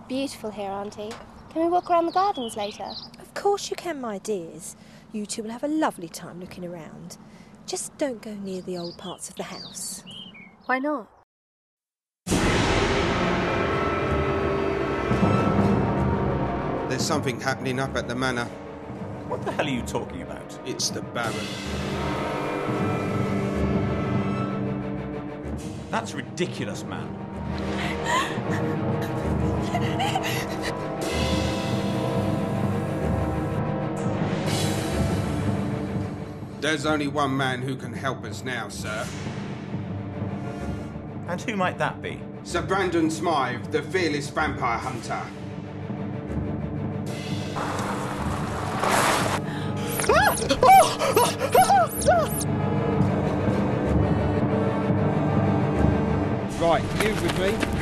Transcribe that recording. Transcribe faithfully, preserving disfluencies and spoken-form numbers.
beautiful here, Auntie. Can we walk around the gardens later? Of course you can, my dears. You two will have a lovely time looking around. Just don't go near the old parts of the house. Why not? There's something happening up at the manor. What the hell are you talking about? It's the Baron. That's ridiculous, man. There's only one man who can help us now, sir. And who might that be? Sir Brandon Smythe, the fearless vampire hunter. Right, you with me?